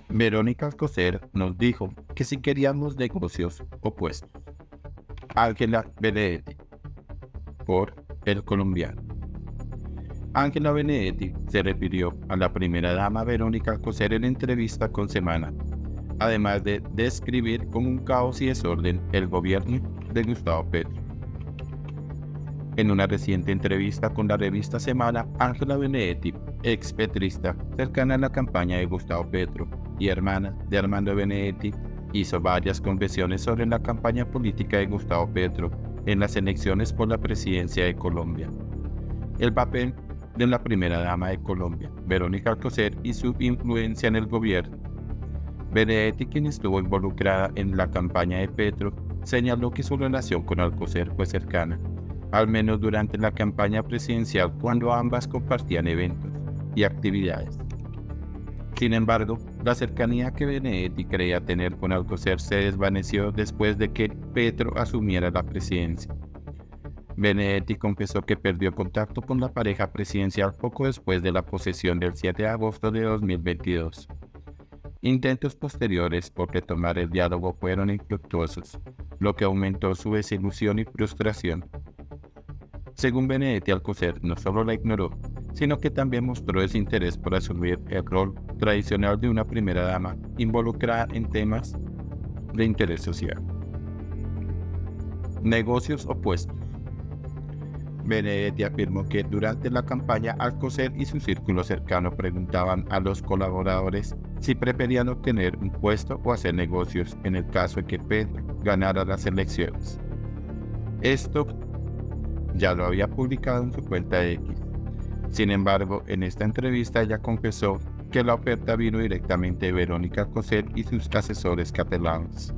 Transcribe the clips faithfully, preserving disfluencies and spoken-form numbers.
Verónica Alcocer nos dijo que si queríamos negocios opuestos. Ángela Benedetti, por El Colombiano. Ángela Benedetti se refirió a la primera dama Verónica Alcocer en entrevista con Semana, además de describir como un caos y desorden el gobierno de Gustavo Petro. En una reciente entrevista con la revista Semana, Ángela Benedetti, ex petrista cercana a la campaña de Gustavo Petro y hermana de Armando Benedetti, hizo varias confesiones sobre la campaña política de Gustavo Petro en las elecciones por la presidencia de Colombia. El papel de la primera dama de Colombia, Verónica Alcocer, y su influencia en el gobierno. Benedetti, quien estuvo involucrada en la campaña de Petro, señaló que su relación con Alcocer fue cercana, al menos durante la campaña presidencial, cuando ambas compartían eventos y actividades. Sin embargo, la cercanía que Benedetti creía tener con Alcocer se desvaneció después de que Petro asumiera la presidencia. Benedetti confesó que perdió contacto con la pareja presidencial poco después de la posesión del siete de agosto de dos mil veintidós. Intentos posteriores por retomar el diálogo fueron infructuosos, lo que aumentó su desilusión y frustración. Según Benedetti, Alcocer no solo la ignoró, sino que también mostró desinterés por asumir el rol tradicional de una primera dama involucrada en temas de interés social. Negocios opuestos. Benedetti afirmó que durante la campaña Alcocer y su círculo cercano preguntaban a los colaboradores si preferían obtener un puesto o hacer negocios en el caso de que Petro ganara las elecciones. Esto ya lo había publicado en su cuenta de X. Sin embargo, en esta entrevista ella confesó que la oferta vino directamente de Verónica Alcocer y sus asesores catalanes.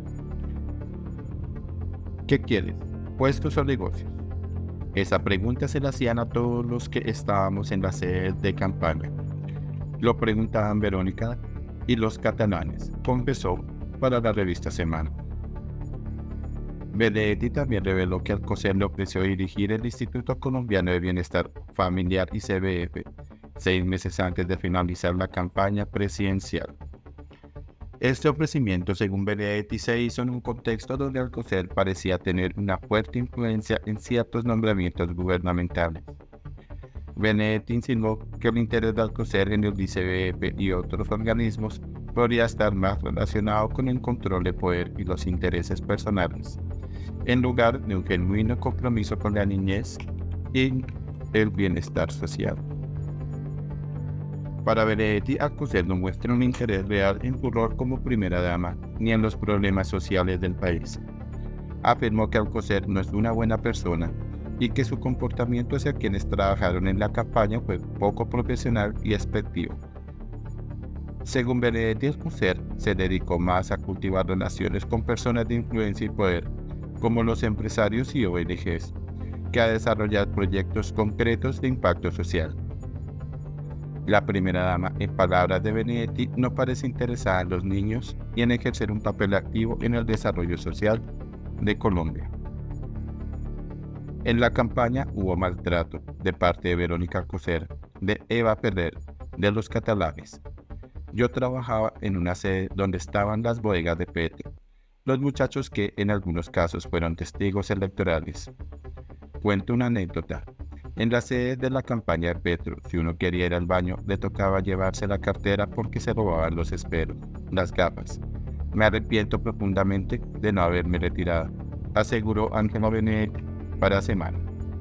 ¿Qué quieres? ¿Puestos o negocios? Esa pregunta se la hacían a todos los que estábamos en la sede de campaña. Lo preguntaban Verónica y los catalanes, confesó para la revista Semana. Benedetti también reveló que Alcocer le ofreció dirigir el Instituto Colombiano de Bienestar Familiar I C B F, seis meses antes de finalizar la campaña presidencial. Este ofrecimiento, según Benedetti, se hizo en un contexto donde Alcocer parecía tener una fuerte influencia en ciertos nombramientos gubernamentales. Benedetti insinuó que el interés de Alcocer en el I C B F y otros organismos podría estar más relacionado con el control de poder y los intereses personales, en lugar de un genuino compromiso con la niñez y el bienestar social. Para Benedetti, Alcocer no muestra un interés real en su rol como primera dama, ni en los problemas sociales del país. Afirmó que Alcocer no es una buena persona y que su comportamiento hacia quienes trabajaron en la campaña fue poco profesional y despectivo. Según Benedetti, Alcocer se dedicó más a cultivar relaciones con personas de influencia y poder, como los empresarios y O N Ges, que a desarrollar proyectos concretos de impacto social. La primera dama, en palabras de Benedetti, no parece interesada en los niños y en ejercer un papel activo en el desarrollo social de Colombia. En la campaña hubo maltrato de parte de Verónica Alcocer, de Eva Ferrer, de los catalanes. Yo trabajaba en una sede donde estaban las bodegas de Petro, los muchachos que en algunos casos fueron testigos electorales. Cuento una anécdota. En la sede de la campaña de Petro, si uno quería ir al baño, le tocaba llevarse la cartera porque se robaban los esperos, las gafas. Me arrepiento profundamente de no haberme retirado, aseguró Ángela Benedetti para Semana.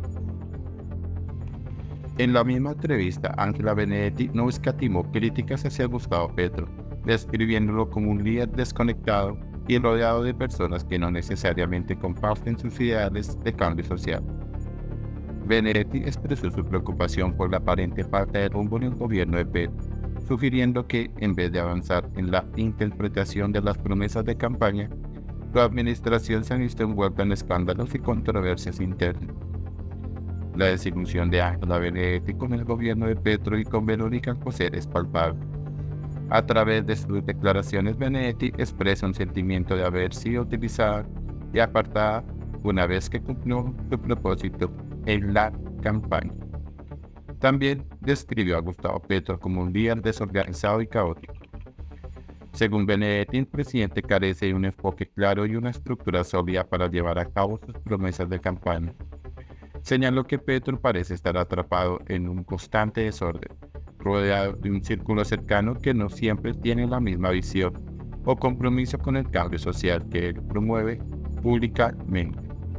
En la misma entrevista, Ángela Benedetti no escatimó críticas hacia Gustavo Petro, describiéndolo como un líder desconectado y rodeado de personas que no necesariamente comparten sus ideales de cambio social. Benedetti expresó su preocupación por la aparente falta de rumbo en el gobierno de Petro, sugiriendo que, en vez de avanzar en la interpretación de las promesas de campaña, su administración se ha visto envuelta en escándalos y controversias internas. La desilusión de Ángela Benedetti con el gobierno de Petro y con Verónica Alcocer es palpable. A través de sus declaraciones, Benedetti expresa un sentimiento de haber sido utilizada y apartada una vez que cumplió su propósito en la campaña. También describió a Gustavo Petro como un líder desorganizado y caótico. Según Benedetti, el presidente carece de un enfoque claro y una estructura sólida para llevar a cabo sus promesas de campaña. Señaló que Petro parece estar atrapado en un constante desorden, rodeado de un círculo cercano que no siempre tiene la misma visión o compromiso con el cambio social que él promueve públicamente.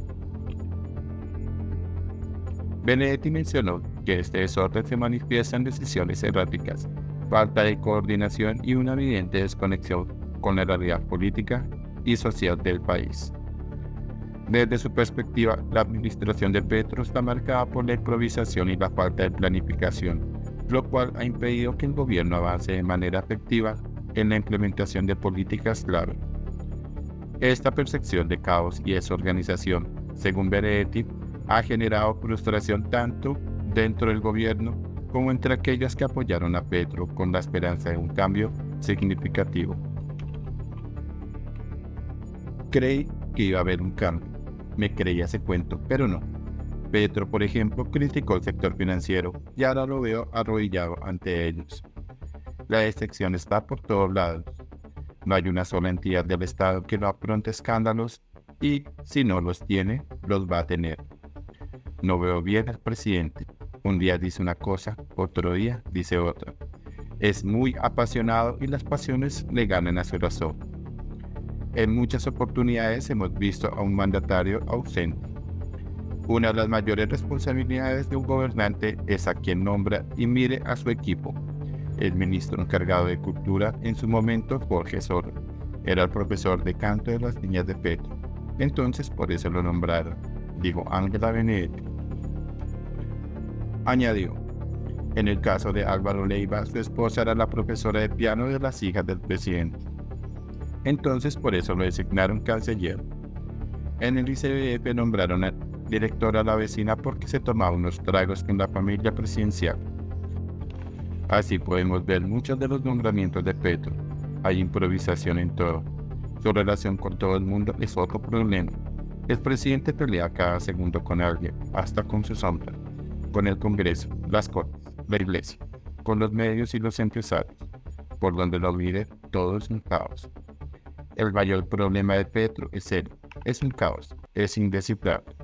Benedetti mencionó que este desorden se manifiesta en decisiones erráticas, falta de coordinación y una evidente desconexión con la realidad política y social del país. Desde su perspectiva, la administración de Petro está marcada por la improvisación y la falta de planificación, lo cual ha impedido que el gobierno avance de manera efectiva en la implementación de políticas clave. Esta percepción de caos y desorganización, según Benedetti, ha generado frustración tanto dentro del gobierno como entre aquellos que apoyaron a Petro con la esperanza de un cambio significativo. Creí que iba a haber un cambio. Me creía ese cuento, pero no. Petro, por ejemplo, criticó el sector financiero y ahora lo veo arrodillado ante ellos. La decepción está por todos lados. No hay una sola entidad del Estado que no afronte escándalos y, si no los tiene, los va a tener. No veo bien al presidente. Un día dice una cosa, otro día dice otra. Es muy apasionado y las pasiones le ganan a su razón. En muchas oportunidades hemos visto a un mandatario ausente. Una de las mayores responsabilidades de un gobernante es a quien nombra y mire a su equipo. El ministro encargado de Cultura en su momento, Jorge Soto, era el profesor de canto de las niñas de Petro. Entonces por eso lo nombraron, dijo Ángela Benedetti. Añadió, en el caso de Álvaro Leiva, su esposa era la profesora de piano de las hijas del presidente. Entonces por eso lo designaron canciller. En el I C B F nombraron a directora a la vecina porque se tomaba unos tragos con la familia presidencial. Así podemos ver muchos de los nombramientos de Petro. Hay improvisación en todo. Su relación con todo el mundo es otro problema. El presidente pelea cada segundo con alguien, hasta con su sombra, con el Congreso, las Cortes, la Iglesia, con los medios y los empresarios. Por donde lo mire, todo es un caos. El mayor problema de Petro es él. Es un caos, es indescifrable.